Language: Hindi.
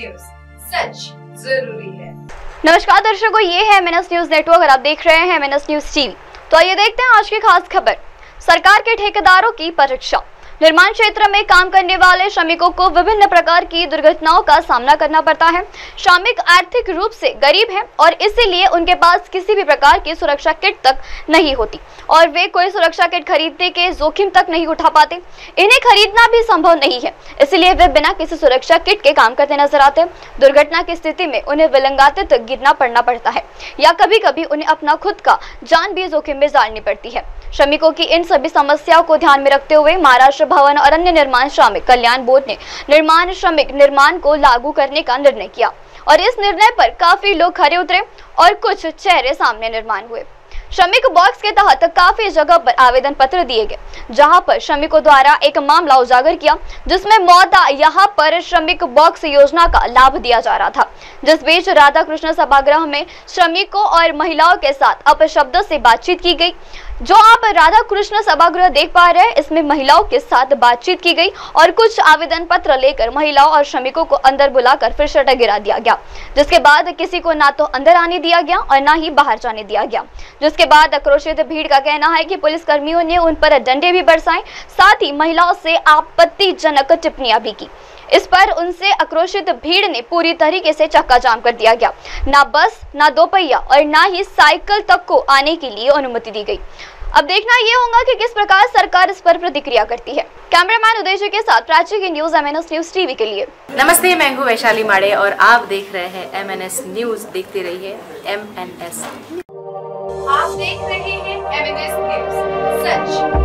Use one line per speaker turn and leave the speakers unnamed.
न्यूज, सच जरूरी है।
नमस्कार दर्शकों, ये है MNS न्यूज नेटवर्क और आप देख रहे हैं MNS न्यूज टीवी। तो आइए देखते हैं आज की खास खबर। सरकार के ठेकेदारों की परीक्षा। निर्माण क्षेत्र में काम करने वाले श्रमिकों को विभिन्न प्रकार की दुर्घटनाओं का सामना करना पड़ता है। श्रमिक आर्थिक रूप से गरीब हैं और इसीलिए उनके पास किसी भी प्रकार की सुरक्षा किट तक नहीं होती और वे कोई सुरक्षा किट खरीदने के जोखिम तक नहीं उठा पाते। इन्हें खरीदना भी संभव नहीं है, इसलिए वे बिना किसी सुरक्षा किट के काम करते नजर आते हैं। दुर्घटना की स्थिति में उन्हें विलंगातित गिरना पड़ना पड़ता है या कभी कभी उन्हें अपना खुद का जान भी जोखिम में डालनी पड़ती है। श्रमिकों की इन सभी समस्याओं को ध्यान में रखते हुए महाराष्ट्र भवन और अन्य निर्माण श्रमिक कल्याण बोर्ड ने निर्माण श्रमिक निर्माण को लागू करने का निर्णय किया और इस निर्णय पर काफी लोग खरे उतरे और कुछ चेहरे सामने निर्माण हुए। श्रमिक बॉक्स के तहत काफी जगह पर आवेदन पत्र दिए गए, जहां पर श्रमिकों द्वारा एक मामला उजागर किया जिसमें मौदा यहां पर श्रमिक बॉक्स योजना का लाभ दिया जा रहा था। जिस बीच राधा कृष्ण सभागृह में श्रमिकों और महिलाओं के साथ अपशब्दों से बातचीत की गई। जो आप राधा कृष्ण सभागृह देख पा रहे हैं, इसमें महिलाओं के साथ बातचीत की गई और कुछ आवेदन पत्र लेकर महिलाओं और श्रमिकों को अंदर बुलाकर फिर शटर गिरा दिया गया, जिसके बाद किसी को ना तो अंदर आने दिया गया और ना ही बाहर जाने दिया गया। जिसके बाद आक्रोशित भीड़ का कहना है कि पुलिस कर्मियों ने उन पर डंडे भी बरसाए, साथ ही महिलाओं से आपत्तिजनक टिप्पणियां भी की। इस पर उनसे आक्रोशित भीड़ ने पूरी तरीके से चक्का जाम कर दिया गया। ना बस, ना दोपहिया और ना ही साइकिल तक को आने के लिए अनुमति दी गई। अब देखना ये होगा कि किस प्रकार सरकार इस पर प्रतिक्रिया करती है। कैमरामैन उदय के साथ प्राची की न्यूज MNS न्यूज टीवी के लिए।
नमस्ते, मैं हूँ वैशाली माड़े और आप देख रहे हैं MNS न्यूज। देखते रहिए MNS।
आप देख रहे हैं MNS न्यूज, सच